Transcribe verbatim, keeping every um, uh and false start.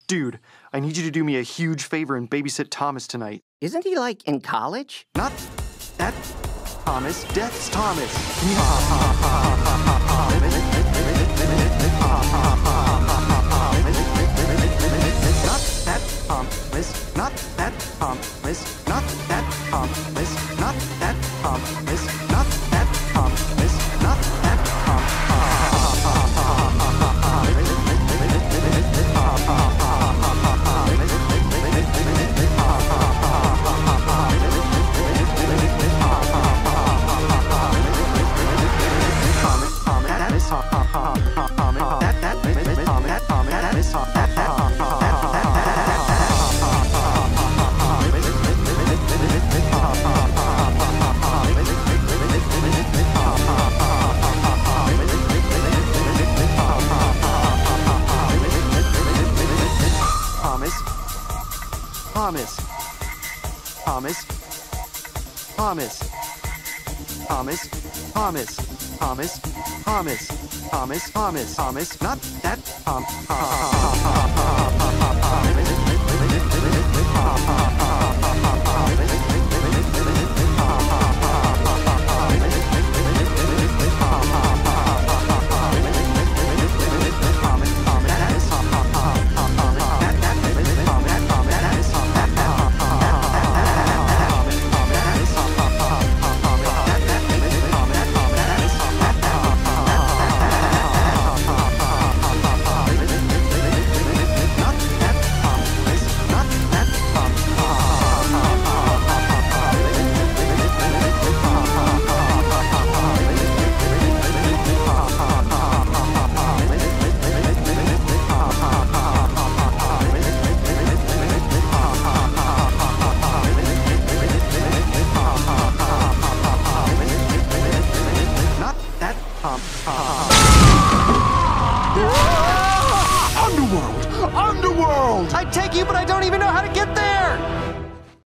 Dude, I need you to do me a huge favor and babysit Thomas tonight. Isn't he, like, in college? Not that Thomas, Death's Thomas. Not that Thomas, not that Thomas, not that Thomas, not that Thomas, not that Thomas, not that Thomas, Thomas, Thomas, Thomas, Thomas, Thomas, Thomas, Thomas, Thomas, Thomas, not that Tom. Underworld! Underworld! I take you, but I don't even know how to get there!